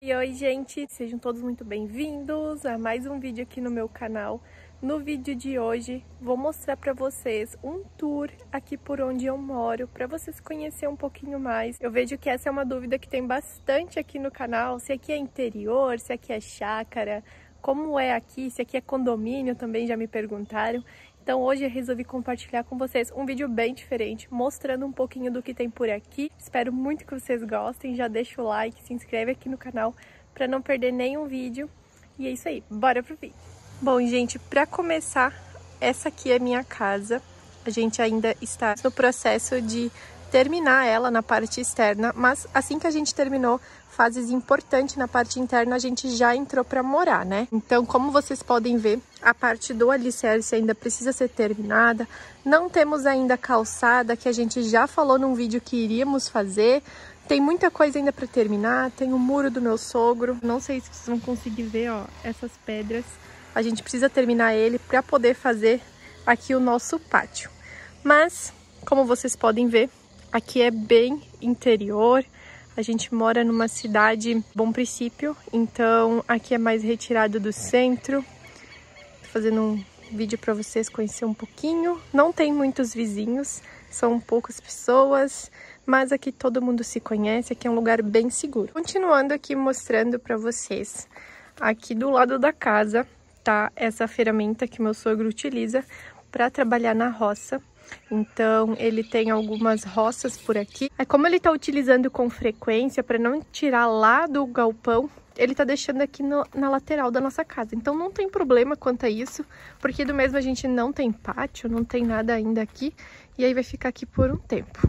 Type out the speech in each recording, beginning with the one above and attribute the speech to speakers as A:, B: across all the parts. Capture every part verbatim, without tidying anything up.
A: E oi, gente! Sejam todos muito bem-vindos a mais um vídeo aqui no meu canal. No vídeo de hoje, vou mostrar para vocês um tour aqui por onde eu moro, para vocês conhecerem um pouquinho mais. Eu vejo que essa é uma dúvida que tem bastante aqui no canal, se aqui é interior, se aqui é chácara, como é aqui, se aqui é condomínio, também já me perguntaram. Então hoje eu resolvi compartilhar com vocês um vídeo bem diferente, mostrando um pouquinho do que tem por aqui. Espero muito que vocês gostem, já deixa o like, se inscreve aqui no canal para não perder nenhum vídeo. E é isso aí, bora pro vídeo! Bom, gente, para começar, essa aqui é minha casa. A gente ainda está no processo de terminar ela na parte externa, mas assim que a gente terminou fases importantes na parte interna, a gente já entrou para morar, né? Então, como vocês podem ver, a parte do alicerce ainda precisa ser terminada. Não temos ainda calçada, que a gente já falou num vídeo que iríamos fazer. Tem muita coisa ainda para terminar. Tem o muro do meu sogro. Não sei se vocês vão conseguir ver, ó, essas pedras. A gente precisa terminar ele para poder fazer aqui o nosso pátio. Mas, como vocês podem ver, aqui é bem interior. A gente mora numa cidade Bom Princípio, então aqui é mais retirado do centro. Tô fazendo um vídeo para vocês conhecer um pouquinho. Não tem muitos vizinhos, são poucas pessoas, mas aqui todo mundo se conhece, aqui é um lugar bem seguro. Continuando aqui mostrando para vocês, aqui do lado da casa tá essa ferramenta que meu sogro utiliza para trabalhar na roça. Então ele tem algumas roças por aqui. É como ele tá utilizando com frequência para não tirar lá do galpão, ele tá deixando aqui no, na lateral da nossa casa. Então não tem problema quanto a isso, porque do mesmo a gente não tem pátio, não tem nada ainda aqui, e aí vai ficar aqui por um tempo.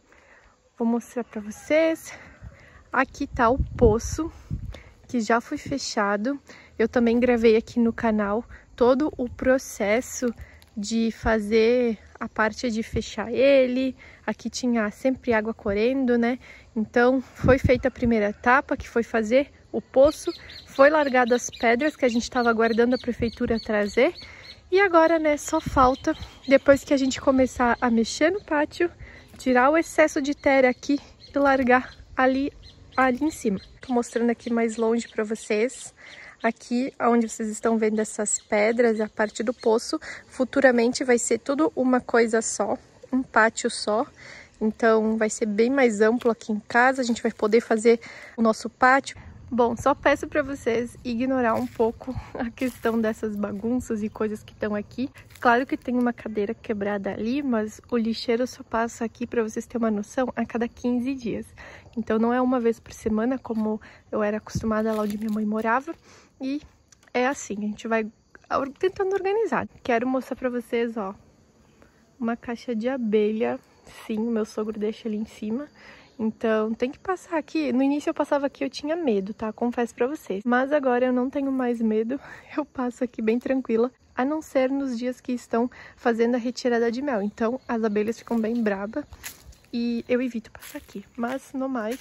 A: Vou mostrar para vocês. Aqui tá o poço, que já foi fechado. Eu também gravei aqui no canal todo o processo de fazer a parte de fechar ele. Aqui tinha sempre água correndo, né? Então foi feita a primeira etapa, que foi fazer o poço, foi largado as pedras que a gente estava aguardando a prefeitura trazer, e agora, né, só falta, depois que a gente começar a mexer no pátio, tirar o excesso de terra aqui e largar ali, ali em cima. Tô mostrando aqui mais longe para vocês. Aqui, onde vocês estão vendo essas pedras, a parte do poço, futuramente vai ser tudo uma coisa só, um pátio só. Então, vai ser bem mais amplo aqui em casa, a gente vai poder fazer o nosso pátio. Bom, só peço para vocês ignorar um pouco a questão dessas bagunças e coisas que estão aqui. Claro que tem uma cadeira quebrada ali, mas o lixeiro só passa aqui, para vocês terem uma noção, a cada quinze dias. Então, não é uma vez por semana, como eu era acostumada lá onde minha mãe morava. E é assim, a gente vai tentando organizar. Quero mostrar pra vocês, ó, uma caixa de abelha. Sim, o meu sogro deixa ali em cima. Então, tem que passar aqui. No início eu passava aqui, eu tinha medo, tá? Confesso pra vocês. Mas agora eu não tenho mais medo. Eu passo aqui bem tranquila. A não ser nos dias que estão fazendo a retirada de mel. Então, as abelhas ficam bem brabas. E eu evito passar aqui. Mas, no mais,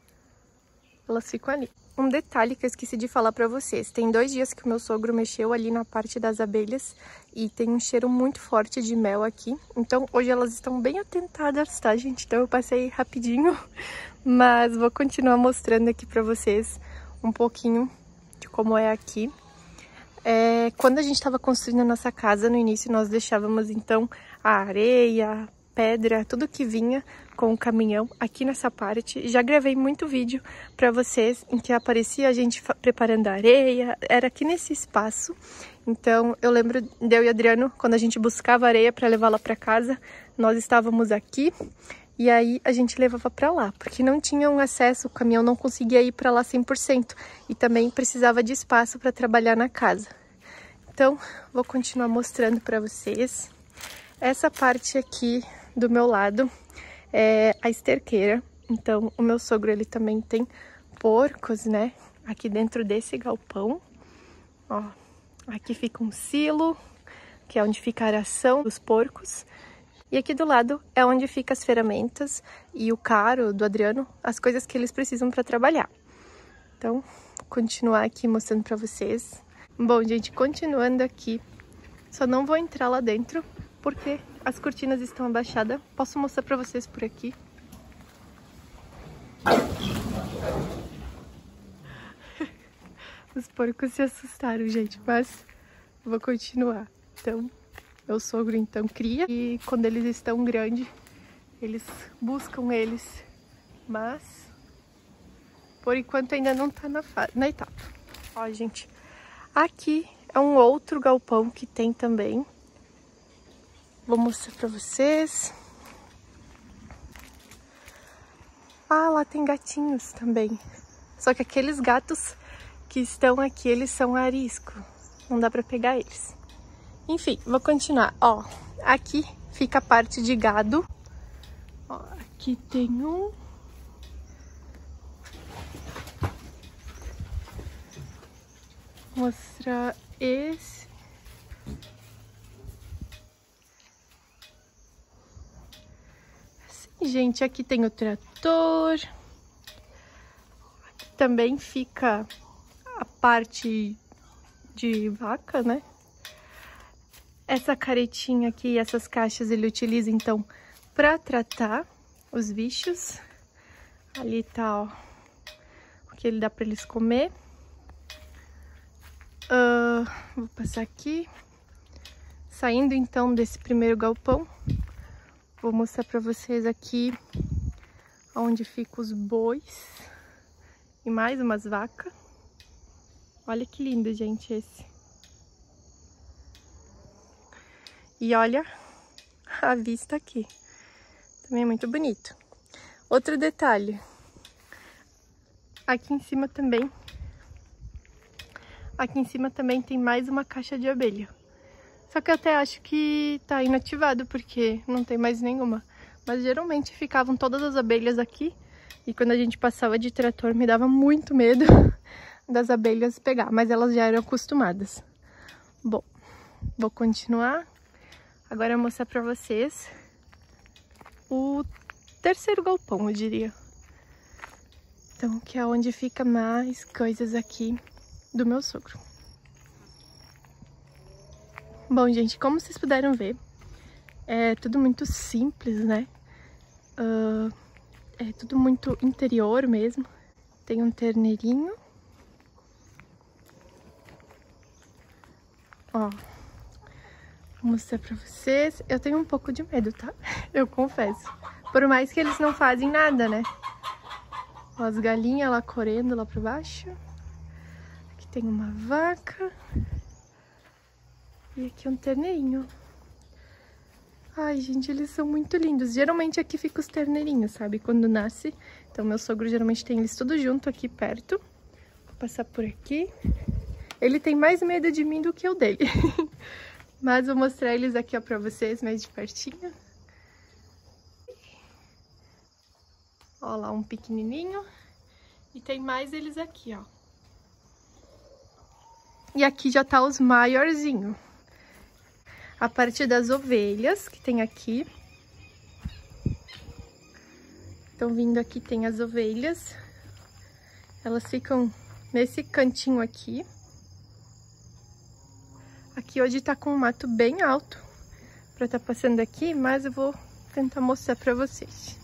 A: elas ficam ali. Um detalhe que eu esqueci de falar pra vocês, tem dois dias que o meu sogro mexeu ali na parte das abelhas e tem um cheiro muito forte de mel aqui. Então hoje elas estão bem atentadas, tá, gente? Então eu passei rapidinho, mas vou continuar mostrando aqui pra vocês um pouquinho de como é aqui. É, quando a gente estava construindo a nossa casa, no início nós deixávamos então a areia, pedra, tudo que vinha com o caminhão aqui nessa parte. Já gravei muito vídeo para vocês em que aparecia a gente preparando a areia, era aqui nesse espaço. Então eu lembro de eu e Adriano, quando a gente buscava areia para levar lá para casa, nós estávamos aqui e aí a gente levava para lá, porque não tinha um acesso, o caminhão não conseguia ir para lá cem por cento e também precisava de espaço para trabalhar na casa. Então vou continuar mostrando para vocês. Essa parte aqui do meu lado é a esterqueira. Então o meu sogro, ele também tem porcos, né, aqui dentro desse galpão. Ó, aqui fica um silo, que é onde fica a aração dos porcos. E aqui do lado é onde fica as ferramentas e o caro do Adriano, as coisas que eles precisam para trabalhar. Então, vou continuar aqui mostrando para vocês. Bom, gente, continuando aqui, só não vou entrar lá dentro porque as cortinas estão abaixadas. Posso mostrar para vocês por aqui. Os porcos se assustaram, gente, mas vou continuar. Então, meu sogro então cria e quando eles estão grandes, eles buscam eles, mas por enquanto ainda não tá na, na etapa. Ó, gente, aqui é um outro galpão que tem também. Vou mostrar pra vocês. Ah, lá tem gatinhos também. Só que aqueles gatos que estão aqui, eles são arisco. Não dá pra pegar eles. Enfim, vou continuar. Ó, aqui fica a parte de gado. Ó, aqui tem um. Vou mostrar esse. Assim, gente, aqui tem o trator. Aqui também fica a parte de vaca, né? Essa caretinha aqui, essas caixas ele utiliza então para tratar os bichos. Ali tá, ó, o que ele dá para eles comer. Uh, vou passar aqui. Saindo então desse primeiro galpão, vou mostrar para vocês aqui onde ficam os bois e mais umas vacas. Olha que lindo, gente, esse. E olha a vista aqui. Também é muito bonito. Outro detalhe. Aqui em cima também. Aqui em cima também tem mais uma caixa de abelha. Só que eu até acho que tá inativado, porque não tem mais nenhuma. Mas geralmente ficavam todas as abelhas aqui. E quando a gente passava de trator, me dava muito medo das abelhas pegar. Mas elas já eram acostumadas. Bom, vou continuar. Agora eu vou mostrar pra vocês o terceiro galpão, eu diria. Então, que é onde fica mais coisas aqui do meu sogro. Bom, gente, como vocês puderam ver, é tudo muito simples, né? Uh, é tudo muito interior mesmo. Tem um terneirinho. Ó. Vou mostrar pra vocês. Eu tenho um pouco de medo, tá? Eu confesso. Por mais que eles não fazem nada, né? Ó, as galinhas lá correndo lá pra baixo. Aqui tem uma vaca. E aqui um terneirinho. Ai, gente, eles são muito lindos. Geralmente aqui ficam os terneirinhos, sabe? Quando nasce. Então, meu sogro geralmente tem eles tudo junto aqui perto. Vou passar por aqui. Ele tem mais medo de mim do que eu dele. Mas vou mostrar eles aqui, ó, pra vocês, mais de pertinho. Ó lá, um pequenininho. E tem mais eles aqui, ó. E aqui já tá os maiorzinhos. A parte das ovelhas, que tem aqui. Estão vindo aqui, tem as ovelhas. Elas ficam nesse cantinho aqui. Aqui hoje tá com um mato bem alto pra tá passando aqui, mas eu vou tentar mostrar pra vocês.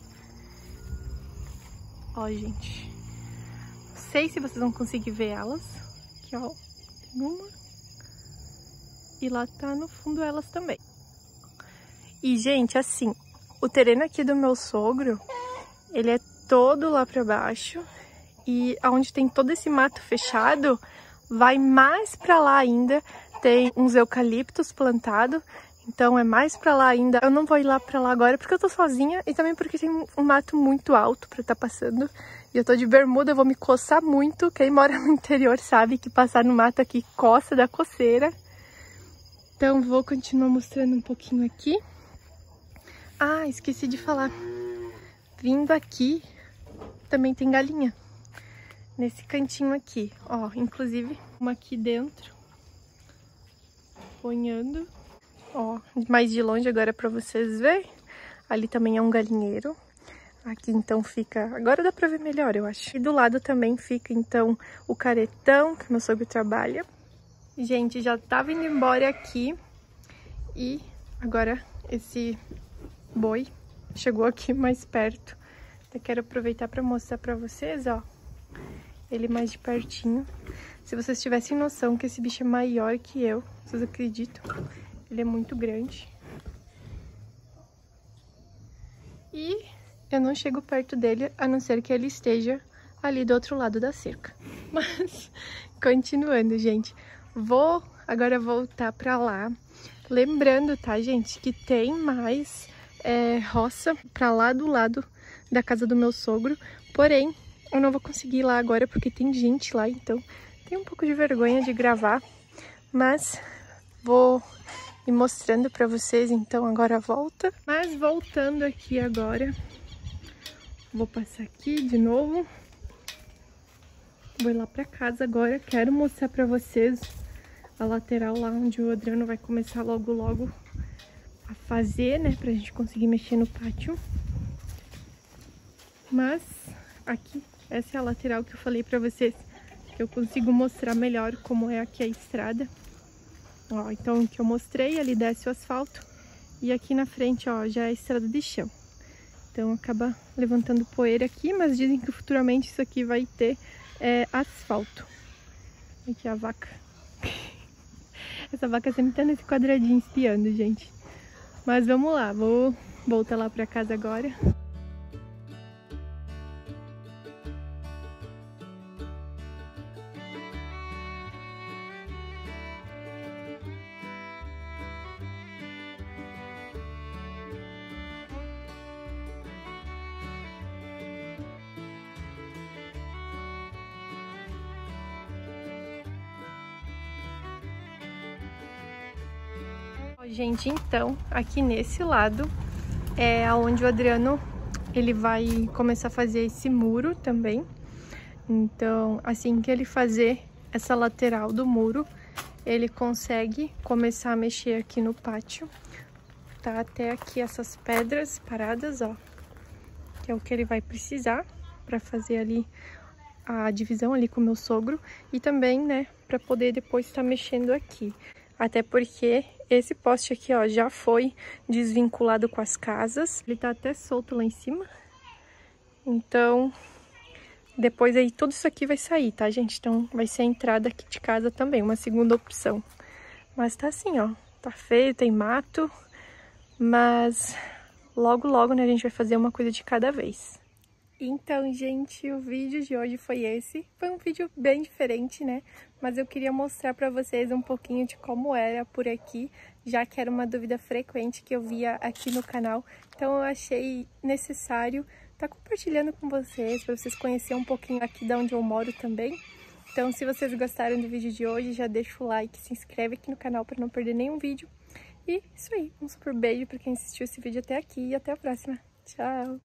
A: Ó, gente. Não sei se vocês vão conseguir ver elas. Aqui, ó. Tem uma. E lá tá no fundo elas também. E, gente, assim, o terreno aqui do meu sogro, ele é todo lá pra baixo. E onde tem todo esse mato fechado, vai mais pra lá ainda. Tem uns eucaliptos plantados, então é mais pra lá ainda. Eu não vou ir lá pra lá agora porque eu tô sozinha e também porque tem um mato muito alto pra tá passando. E eu tô de bermuda, eu vou me coçar muito. Quem mora no interior sabe que passar no mato aqui coça da coceira. Então vou continuar mostrando um pouquinho aqui. Ah, esqueci de falar. Vindo aqui, também tem galinha. Nesse cantinho aqui, ó, inclusive uma aqui dentro. Ponhando, ó, mais de longe agora pra vocês verem. Ali também é um galinheiro. Aqui então fica, agora dá pra ver melhor, eu acho. E do lado também fica então o caretão que meu sogro trabalha. Gente, já tava indo embora aqui. E agora esse boi chegou aqui mais perto. Eu quero aproveitar pra mostrar pra vocês, ó. ele mais de pertinho. Se vocês tivessem noção que esse bicho é maior que eu, vocês acreditam? Ele é muito grande. E eu não chego perto dele, a não ser que ele esteja ali do outro lado da cerca. Mas, continuando, gente. Vou agora voltar pra lá. Lembrando, tá, gente, que tem mais é, roça pra lá do lado da casa do meu sogro. Porém, eu não vou conseguir ir lá agora porque tem gente lá, então tenho um pouco de vergonha de gravar. Mas vou ir mostrando pra vocês, então agora volta. Mas voltando aqui agora, vou passar aqui de novo. Vou ir lá pra casa agora, quero mostrar pra vocês a lateral lá onde o Adriano vai começar logo logo a fazer, né, pra gente conseguir mexer no pátio. Mas aqui, essa é a lateral que eu falei pra vocês, que eu consigo mostrar melhor como é aqui a estrada. Ó, então o que eu mostrei, ali desce o asfalto e aqui na frente, ó, já é a estrada de chão. Então acaba levantando poeira aqui, mas dizem que futuramente isso aqui vai ter é, asfalto. Aqui a vaca. Essa vaca sempre tá nesse quadradinho espiando, gente. Mas vamos lá, vou voltar lá pra casa agora. Gente, então, aqui nesse lado é onde o Adriano ele vai começar a fazer esse muro também. Então, assim que ele fazer essa lateral do muro, ele consegue começar a mexer aqui no pátio. Tá até aqui essas pedras paradas, ó, que é o que ele vai precisar para fazer ali a divisão ali com o meu sogro e também, né, para poder depois estar mexendo aqui. Até porque esse poste aqui, ó, já foi desvinculado com as casas. Ele tá até solto lá em cima. Então, depois aí tudo isso aqui vai sair, tá, gente? Então, vai ser a entrada aqui de casa também, uma segunda opção. Mas tá assim, ó, tá feio, tem mato. Mas logo, logo, né, a gente vai fazer uma coisa de cada vez. Então, gente, o vídeo de hoje foi esse. Foi um vídeo bem diferente, né? Mas eu queria mostrar pra vocês um pouquinho de como era por aqui, já que era uma dúvida frequente que eu via aqui no canal. Então eu achei necessário estar compartilhando com vocês, pra vocês conhecerem um pouquinho aqui de onde eu moro também. Então, se vocês gostaram do vídeo de hoje, já deixa o like, se inscreve aqui no canal pra não perder nenhum vídeo. E isso aí, um super beijo pra quem assistiu esse vídeo até aqui e até a próxima. Tchau!